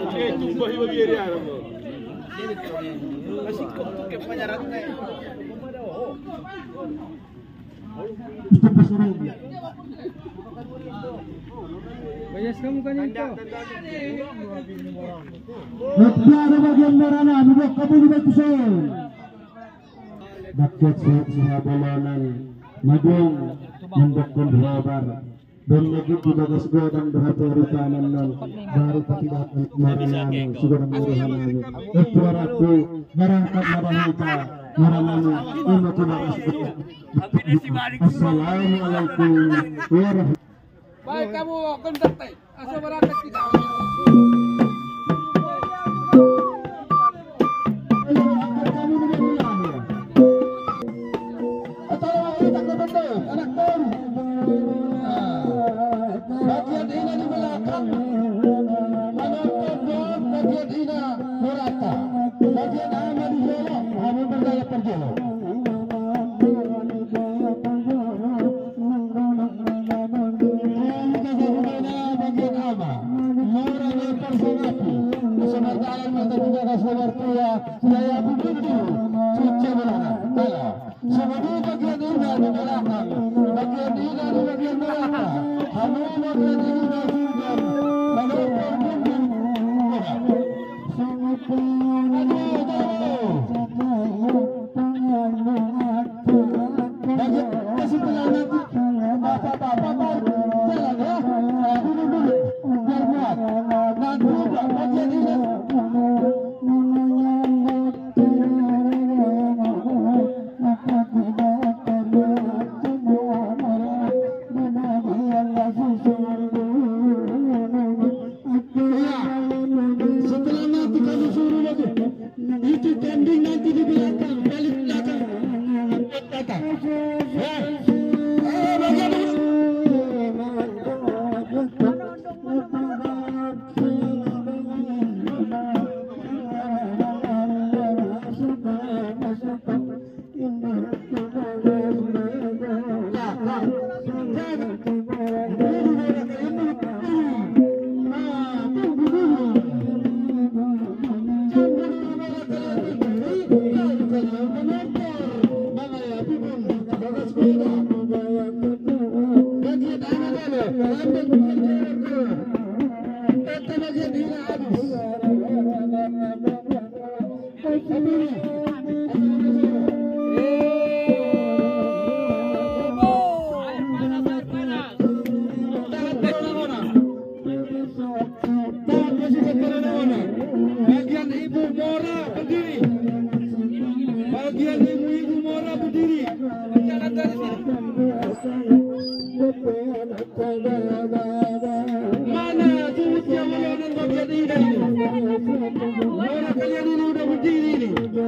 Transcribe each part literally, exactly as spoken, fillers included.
Bayas kamu kan itu. Ada bagian merana, dua kabur di Bakusan. Dapat sahabolonan, madung, mendekun rabar. Dan lagi di bagas godang berhati rutanan non baru tidak kemarin sudah mengurusan ekwaratu barangkat marahita marananu umat bagas assalamualaikum warahmatullahi. Baik kamu kontak asal berangkat kita. Bagian ini di belakang, menonton dua bagian ini merata, bagian aman di belakang, aman berdaya perjalanan. Bagian aman, murah dan persanapi, sementara mata juga kasar tua, saya begitu, cuci belakang, kalau semua bagian ini di belakang, bagian ini di bagian belakang. Halo bagian ini bagian halo bagian ibu Mora berdiri, bagian ibu-ibu Mora berdiri, jangan dari sini. Mana tubuhnya Mora bagian ini? Mora kalian ini udah berdiri ini.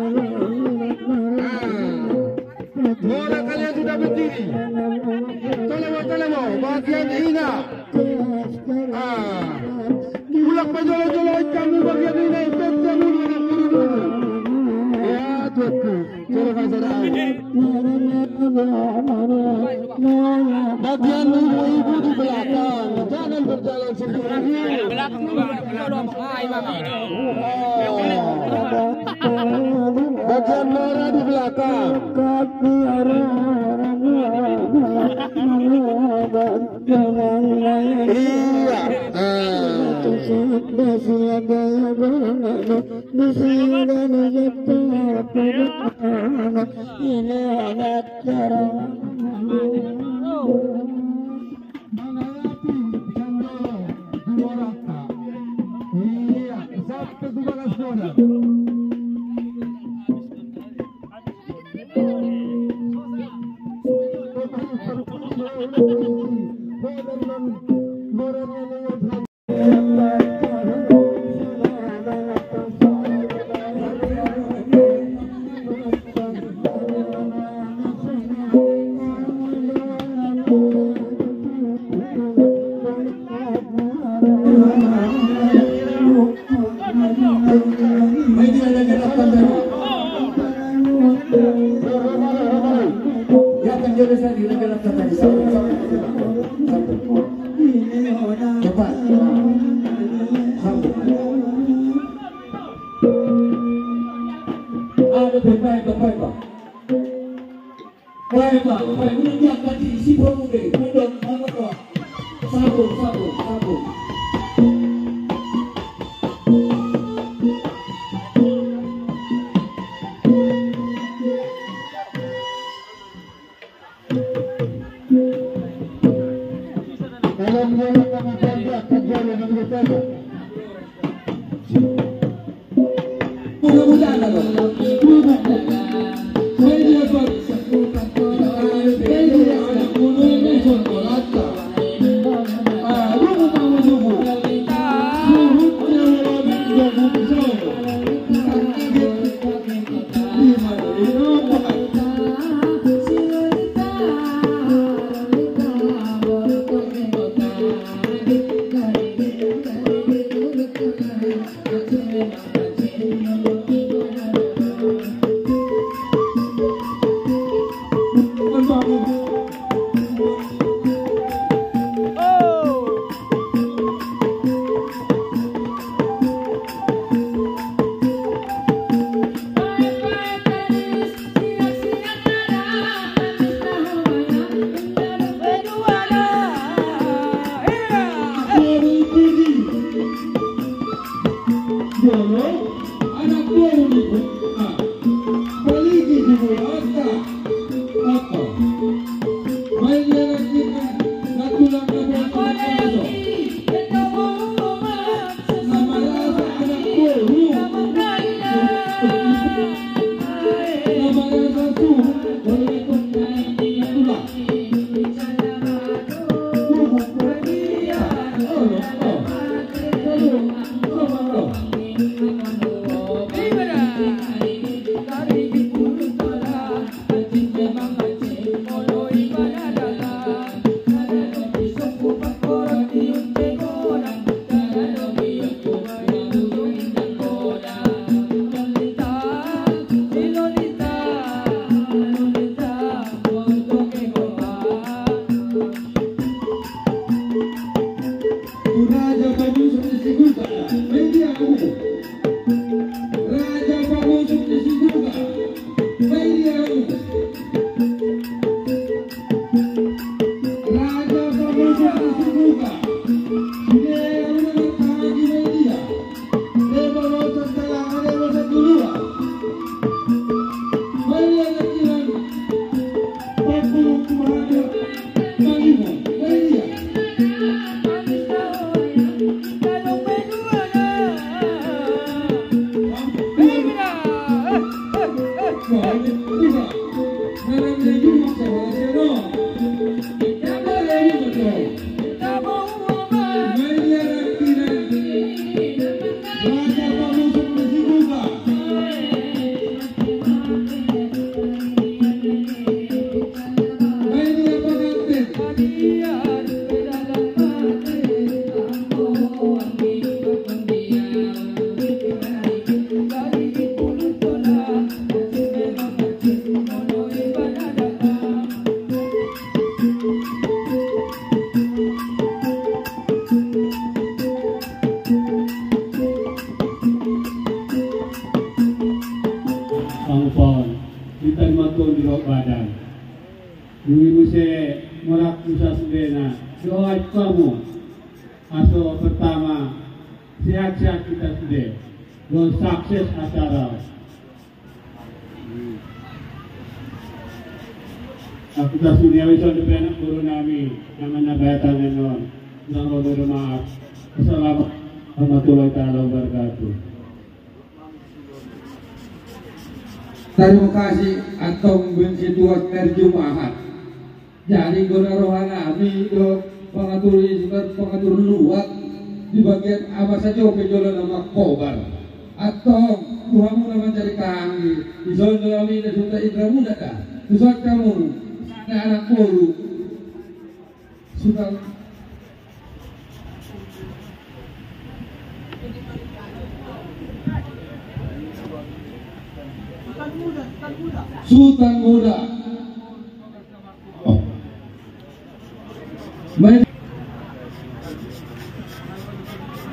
Mora kalian sudah berdiri. Tolong, tolong, bagian ini. Ah. Ulang menjolo-jolo kami bagian ini betul ya tuku terus bagian ibu-ibu di belakang jangan berjalan sendiri belakang bagian merah di belakang iya Media baik baik baik pak. Baik pak, baik ini dia tadi isi promo deh, kemudian mana pak? Sabun, sabun, sabun. Dalam bola kami tembak kejadian yang berbeda. Mudah-mudahan apa? Saya dia pak. Saya dia anak gunung ini soal rata. Ah, lu mau nunggu? Surutnya orang jago besar. Di mana ini apa? Aso pertama sehat-sehat kita sudah don sukses acara. Aku tak sudah bisa depan guru nami namanya bayatan non nang rodo maaf. Assalamualaikum warahmatullahi wabarakatuh. Terima kasih atong benci tuas terjemahan. Jadi guna rohana kami do pengatur isukan pengatur luat di bagian apa saja penjualan nama kobar atau Tuhanmu nama cari kami di zona kami dan sudah indra muda dah susah kamu nah anak baru sudah Sultan Muda. Oh.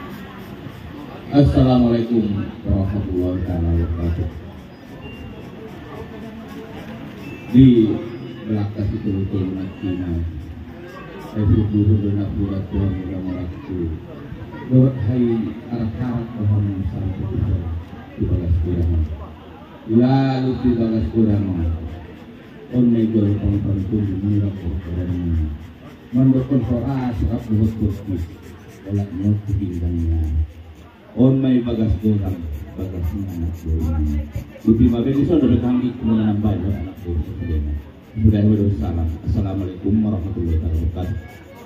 Assalamualaikum warahmatullahi wabarakatuh. di belakang itu betul nakina itu buru benar bulat tuan muda meraktu doa hai arah-arah pohon sampai di balas kurang lalu di balas kurang on negol pangpantu mira kurang mendukung soras rap buat kursus olak nyok tinggalnya on may bagas kurang bagas anak kurang uti mabedi so dari kami kemenangan baik anak kurang sebenarnya sudah bersalam. Assalamualaikum warahmatullahi wabarakatuh.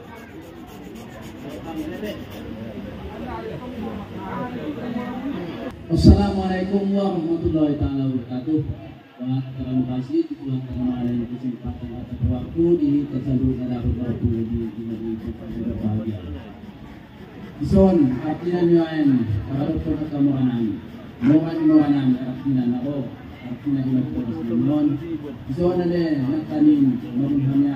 Assalamualaikum warahmatullahi wabarakatuh. Terima kasih Tuhan karena ada kesempatan atau waktu di tersalurnya dapat waktu di di tempat yang berbahagia. Ison artinya nyaen harus kamu kanan. Mohon mohon artinya nao artinya imat non. Ison ada nakanin menghanya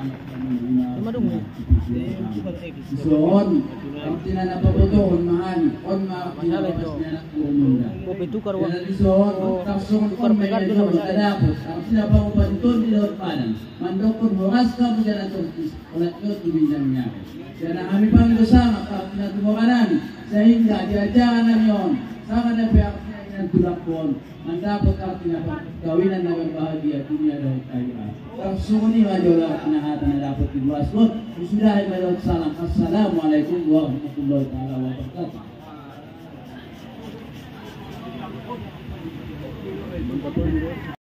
Ison artinya napaboton mahan on ma pinapasnya nak umunda. Dan ison taksong kon megajo kadapos artinya pa upantun di laut padang. Mandokon horas ka bukan turkis ulat yo tubinjangnya. Dan kami pang bersama artinya tumokanan sehingga diajaran yon sama ada pihak yang tulak pun mendapat artinya kawinan dengan bahagia dunia dan akhirat. Langsung ini majolah penahatan dapat dibuat pun sudah ada salam. Assalamualaikum warahmatullahi wabarakatuh.